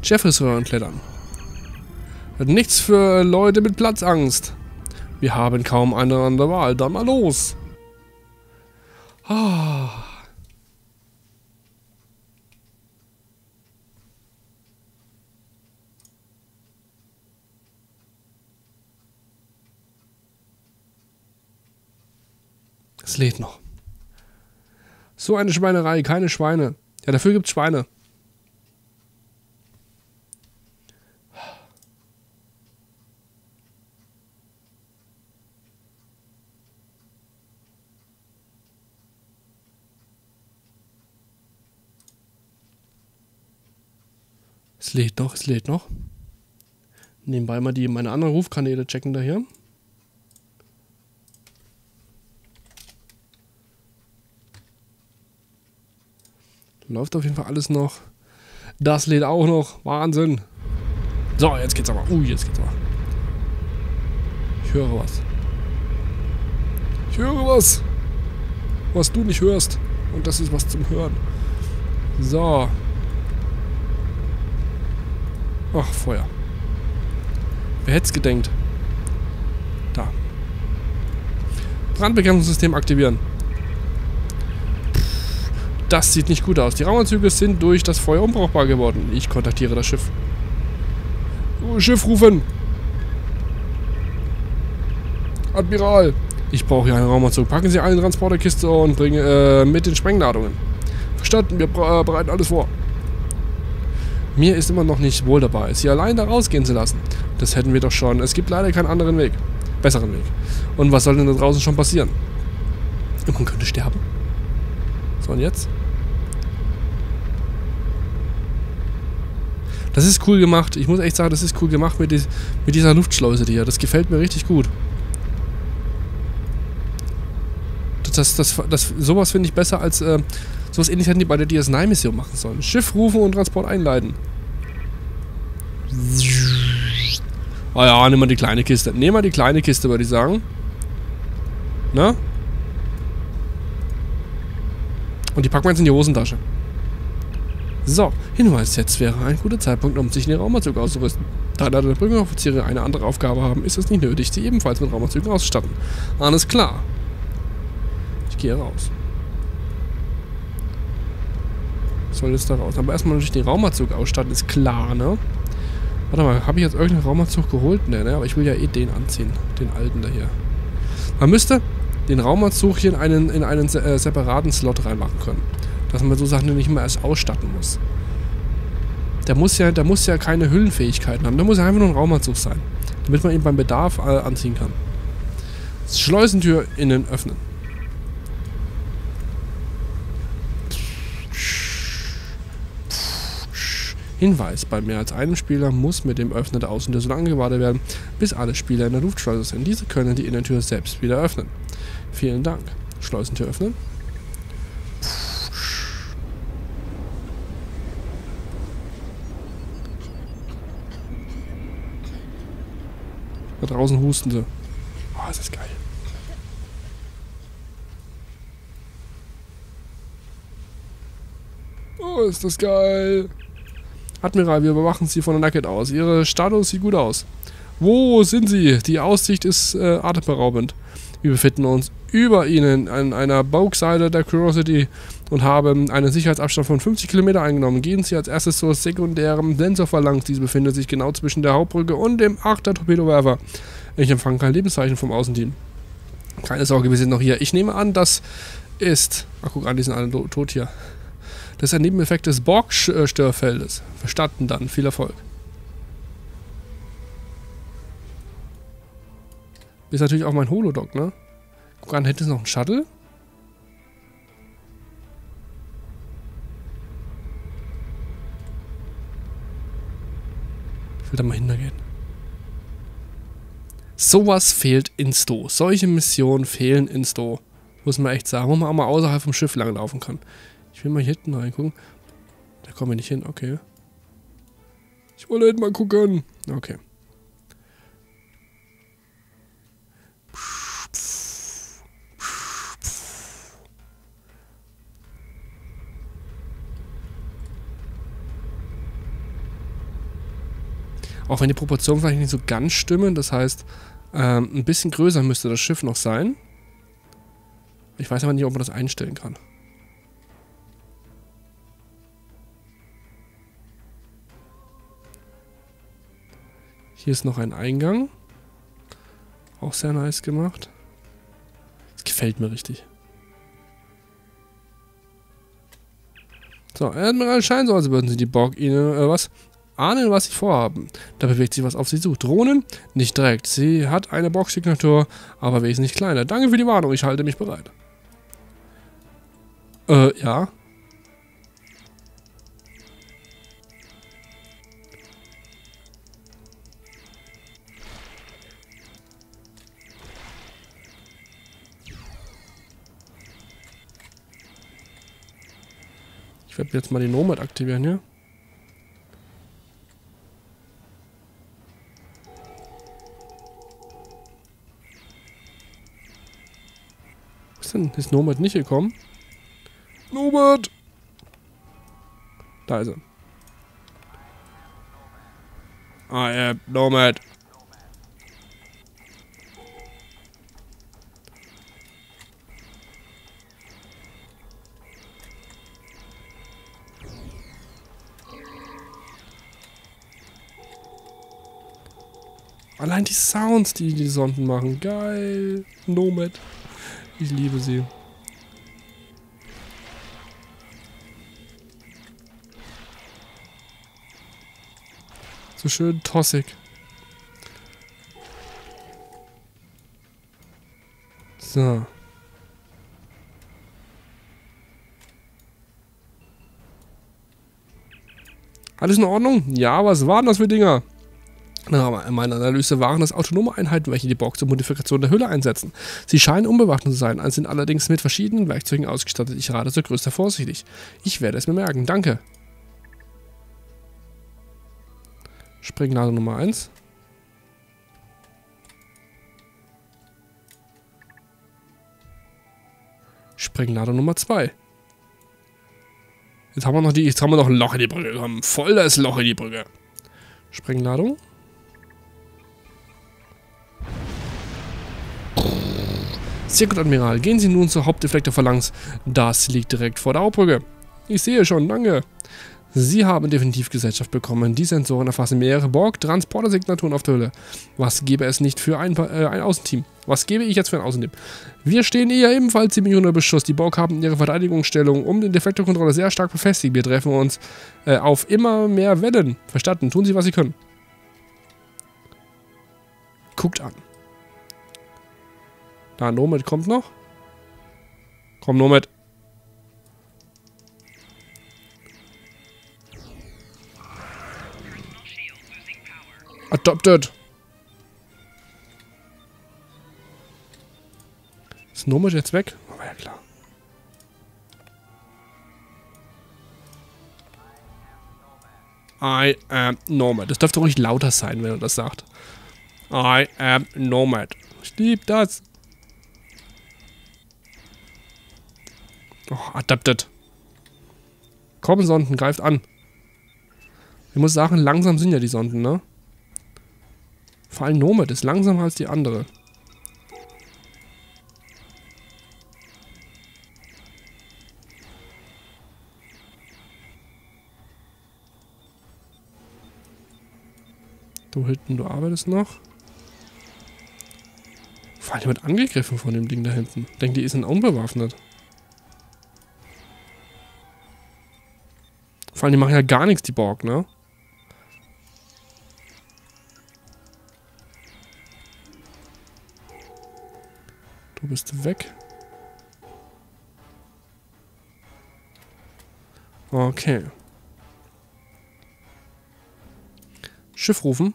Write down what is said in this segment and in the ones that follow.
Jeffreys-Röhren klettern. Nichts für Leute mit Platzangst. Wir haben kaum eine andere Wahl. Dann mal los. Ah. Es lädt noch. So eine Schweinerei, keine Schweine. Ja, dafür gibt's Schweine. Es lädt noch, es lädt noch. Nebenbei mal meine anderen Rufkanäle checken da hier. Läuft auf jeden Fall alles noch. Das lädt auch noch. Wahnsinn. So, jetzt geht's aber. Jetzt geht's aber. Ich höre was. Ich höre was. Was du nicht hörst. Und das ist was zum Hören. So. Ach, Feuer. Wer hätte es gedenkt? Da. Brandbekämpfungssystem aktivieren. Das sieht nicht gut aus. Die Raumanzüge sind durch das Feuer unbrauchbar geworden. Ich kontaktiere das Schiff. Schiff rufen! Admiral! Ich brauche hier einen Raumanzug. Packen Sie eine Transporterkiste und bringen mit den Sprengladungen. Verstanden, wir bereiten alles vor. Mir ist immer noch nicht wohl dabei, Sie allein da rausgehen zu lassen. Das hätten wir doch schon. Es gibt leider keinen anderen Weg. Besseren Weg. Und was soll denn da draußen schon passieren? Man könnte sterben. So, und jetzt? Das ist cool gemacht. Ich muss echt sagen, das ist cool gemacht mit dieser Luftschleuse hier. Das gefällt mir richtig gut. Sowas finde ich besser als sowas ähnliches hätten die bei der DS9-Mission machen sollen. Schiff rufen und Transport einleiten. Oh ja, nimm mal die kleine Kiste. Nehmen wir die kleine Kiste, würde ich sagen. Na? Und die packen wir jetzt in die Hosentasche. So, Hinweis, jetzt wäre ein guter Zeitpunkt, um sich in den Raumanzug auszurüsten. Da leider die Brückenoffiziere eine andere Aufgabe haben, ist es nicht nötig, sie ebenfalls mit Raumanzügen auszustatten. Alles klar. Ich gehe raus. Soll jetzt da raus. Aber erstmal natürlich den Raumanzug ausstatten, ist klar, ne? Warte mal, habe ich jetzt irgendeinen Raumanzug geholt? Ne, aber ich will ja eh den anziehen. Den alten da hier. Man müsste den Raumanzug hier in einen separaten Slot reinmachen können. Dass man so Sachen nicht mehr erst ausstatten muss. Der muss ja keine Hüllenfähigkeiten haben. Der muss ja einfach nur ein Raumanzug sein. Damit man ihn beim Bedarf anziehen kann. Schleusentür innen öffnen. Hinweis, bei mehr als einem Spieler muss mit dem Öffnen der Außentür so lange gewartet werden, bis alle Spieler in der Luftschleuse sind. Diese können die Innentür selbst wieder öffnen. Vielen Dank. Schleusentür öffnen. Da draußen husten sie. Oh, ist das geil. Oh, ist das geil. Admiral, wir überwachen Sie von der Nugget aus. Ihre Status sieht gut aus. Wo sind Sie? Die Aussicht ist atemberaubend. Wir befinden uns über Ihnen an einer Bugseite der Curiosity und haben einen Sicherheitsabstand von 50 Kilometer eingenommen. Gehen Sie als erstes zur sekundären Sensorphalanx. Diese befindet sich genau zwischen der Hauptbrücke und dem 8er Torpedowerfer. Ich empfange kein Lebenszeichen vom Außenteam. Keine Sorge, wir sind noch hier. Ich nehme an, das ist... Ach, guck an, die sind alle tot hier. Das ist ein Nebeneffekt des Borg-Störfeldes. Verstanden dann. Viel Erfolg. Ist natürlich auch mein Holodoc, ne? Guck an, hätte es noch einen Shuttle? Ich will da mal hintergehen. Sowas fehlt in Sto. Solche Missionen fehlen in Sto. Muss man echt sagen. Wo man auch mal außerhalb vom Schiff langlaufen kann. Ich will mal hier hinten reingucken. Da kommen wir nicht hin, okay. Ich wollte hinten mal gucken. Okay. Auch wenn die Proportionen vielleicht nicht so ganz stimmen. Das heißt, ein bisschen größer müsste das Schiff noch sein. Ich weiß aber nicht, ob man das einstellen kann. Hier ist noch ein Eingang. Auch sehr nice gemacht. Das gefällt mir richtig. So, Admiral scheint so, als würden sie die Borg ihnen, ahnen, was sie vorhaben. Da bewegt sich was auf sie zu. Drohnen? Nicht direkt. Sie hat eine Borg-Signatur, aber wesentlich kleiner. Danke für die Warnung, ich halte mich bereit. Ja. Ich werde jetzt mal die Nomad aktivieren hier. Was denn? Ist Nomad nicht gekommen? Nomad! Da ist er. I am Nomad. Allein die Sounds, die die Sonden machen. Geil. Nomad. Ich liebe sie. So schön tossig. So. Alles in Ordnung? Ja, was waren das für Dinger? In meiner Analyse waren das autonome Einheiten, welche die Borg zur Modifikation der Hülle einsetzen. Sie scheinen unbewaffnet zu sein, sind allerdings mit verschiedenen Werkzeugen ausgestattet. Ich rate zur Größe vorsichtig. Ich werde es mir merken. Danke. Sprengladung Nummer 1. Sprengladung Nummer 2. Jetzt haben wir noch ein Loch in die Brücke gekommen. Voll das Loch in die Brücke. Sprengladung. Sehr gut, Admiral. Gehen Sie nun zur Hauptdeflektor-Phalanx. Das liegt direkt vor der Hauptbrücke. Ich sehe schon, danke. Sie haben definitiv Gesellschaft bekommen. Die Sensoren erfassen mehrere Borg-Transporter-Signaturen auf der Hülle. Was gäbe es nicht für ein Außenteam? Was gebe ich jetzt für ein Außenteam? Wir stehen ebenfalls ziemlich unter Beschuss. Die Borg haben ihre Verteidigungsstellung um den Deflektorkontroller sehr stark befestigt. Wir treffen uns auf immer mehr Wellen. Verstanden. Tun Sie, was Sie können. Guckt an. Da, Nomad kommt noch. Komm, Nomad. Adopted. Ist Nomad jetzt weg? Aber ja klar. I am Nomad. Das dürfte ruhig lauter sein, wenn er das sagt. I am Nomad. Ich lieb das. Oh, adapted. Komm, Sonden, greift an. Ich muss sagen, langsam sind ja die Sonden, ne? Vor allem Nomad ist langsamer als die andere. Du hinten, du arbeitest noch. Vor allem wird angegriffen von dem Ding da hinten. Denkt, die ist unbewaffnet. Vor allem, die machen ja gar nichts, die Borg, ne? Du bist weg. Okay. Schiff rufen.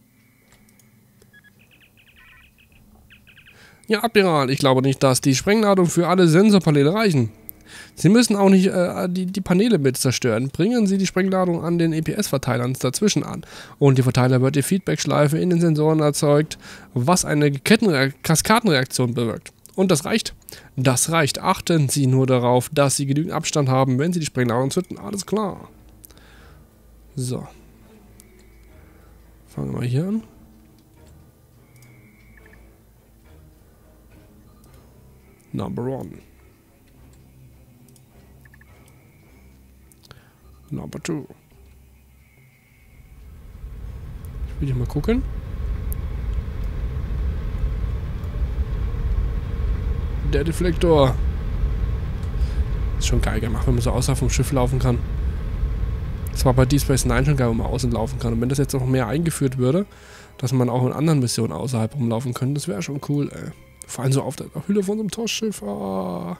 Ja, Admiral, ich glaube nicht, dass die Sprengladungen für alle Sensorpaneele reichen. Sie müssen auch nicht die Paneele mit zerstören. Bringen Sie die Sprengladung an den EPS-Verteilern dazwischen an. Und die Verteiler wird die Feedbackschleife in den Sensoren erzeugt, was eine Kaskadenreaktion bewirkt. Und das reicht. Das reicht. Achten Sie nur darauf, dass Sie genügend Abstand haben, wenn Sie die Sprengladung zünden. Alles klar. So. Fangen wir hier an. Number 1. Number 2. Ich will hier mal gucken. Der Deflektor. Ist schon geil gemacht, wenn man so außerhalb vom Schiff laufen kann. Das war bei Deep Space Nine schon geil, wo man außen laufen kann. Und wenn das jetzt noch mehr eingeführt würde, dass man auch in anderen Missionen außerhalb rumlaufen könnte, das wäre schon cool, ey. Vor allem so auf der Hülle von so einem Tostschiff. Ah.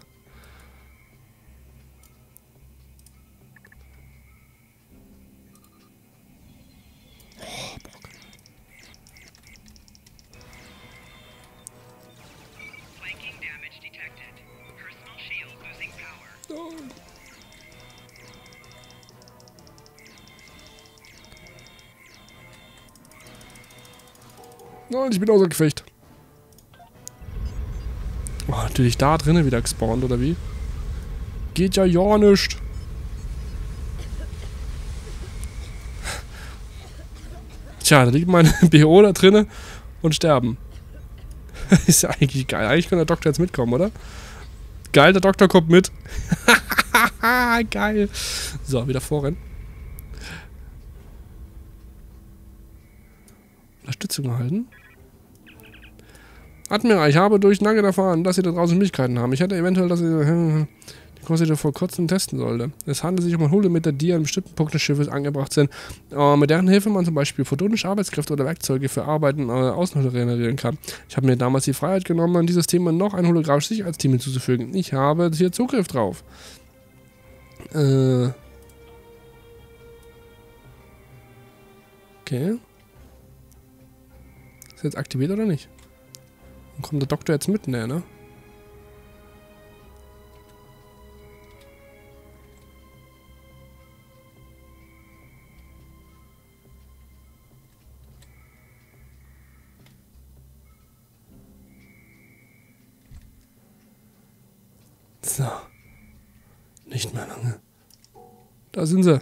Nein, ich bin außer Gefecht. Oh, natürlich da drinnen wieder gespawnt, oder wie? Geht ja nicht. Tja, da liegt mein BO da drinnen und sterben. Ist ja eigentlich geil. Eigentlich kann der Doktor jetzt mitkommen, oder? Geil, der Doktor kommt mit. Geil. So, wieder vorrennen. Unterstützung erhalten. Admiral, ich habe durch Nugget erfahren, dass Sie da draußen Möglichkeiten haben. Ich hätte eventuell, dass Sie die Kurse vor kurzem testen sollte. Es handelt sich um ein Holometer, die an bestimmten Punkten des Schiffes angebracht sind, mit deren Hilfe man zum Beispiel photonische Arbeitskräfte oder Werkzeuge für Arbeiten außen generieren kann. Ich habe mir damals die Freiheit genommen, an dieses Thema noch ein holographisches Sicherheitsteam hinzuzufügen. Ich habe hier Zugriff drauf. Okay. Ist jetzt aktiviert oder nicht? Und kommt der Doktor jetzt mit? Ne? So. Nicht mehr lange. Da sind sie.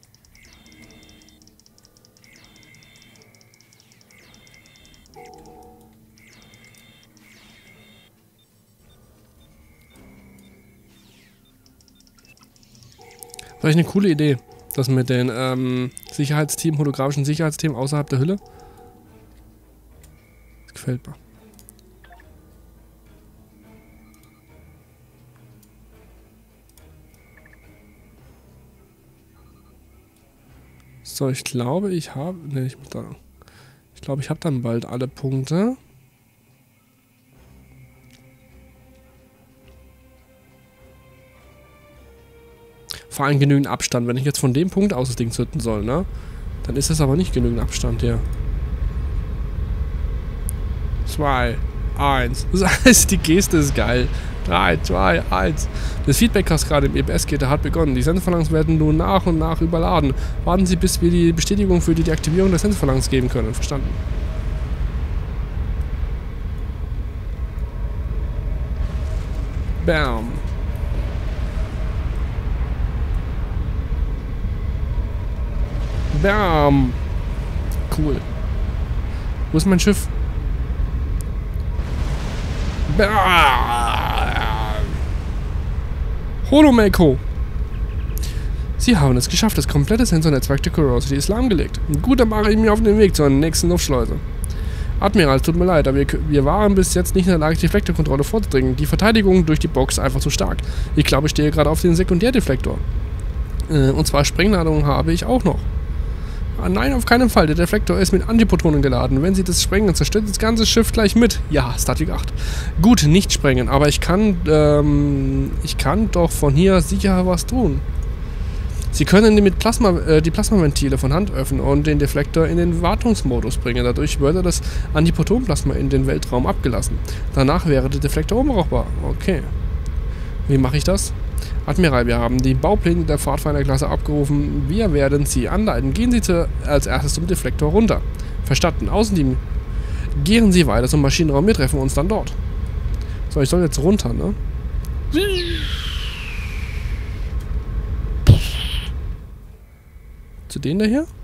Vielleicht eine coole Idee. Das mit den Sicherheitsteam, holographischen Sicherheitsteam außerhalb der Hülle. Das gefällt mir. So, ich glaube, ich habe... Ne, ich muss da... Ich glaube, ich habe dann bald alle Punkte. Vor allem genügend Abstand. Wenn ich jetzt von dem Punkt aus das Ding zünden soll, ne? Dann ist das aber nicht genügend Abstand hier. 2, 1. Das heißt, die Geste ist geil. 3, 2, 1. Das Feedback-Cast gerade im EBS-Gitter hat begonnen. Die Sendeverlangens werden nun nach und nach überladen. Warten Sie, bis wir die Bestätigung für die Deaktivierung des Sendeverlangens geben können. Verstanden? Bam. Bam. Cool. Wo ist mein Schiff? Bam. Holomako. Sie haben es geschafft. Das komplette Sensornetzwerk der Curiosity ist lahmgelegt. Gut, dann mache ich mich auf den Weg zur nächsten Luftschleuse. Admiral, tut mir leid, aber wir waren bis jetzt nicht in der Lage, die Deflektorkontrolle vorzudringen. Die Verteidigung durch die Box ist einfach zu stark. Ich glaube, ich stehe gerade auf den Sekundärdeflektor. Und zwar Sprengladungen habe ich auch noch. Nein, auf keinen Fall. Der Deflektor ist mit Antiprotonen geladen. Wenn Sie das sprengen, zerstört das ganze Schiff gleich mit. Ja, Star Trek 8. Gut, nicht sprengen, aber ich kann doch von hier sicher was tun. Sie können mit die Plasmaventile von Hand öffnen und den Deflektor in den Wartungsmodus bringen. Dadurch würde das Antiprotonplasma in den Weltraum abgelassen. Danach wäre der Deflektor unbrauchbar. Okay. Wie mache ich das? Admiral, wir haben die Baupläne der Pfadfinderklasse abgerufen. Wir werden Sie anleiten. Gehen Sie als erstes zum Deflektor runter. Verstanden. Außenteam. Gehen Sie weiter zum Maschinenraum. Wir treffen uns dann dort. So, ich soll jetzt runter, ne? Zu denen da hier?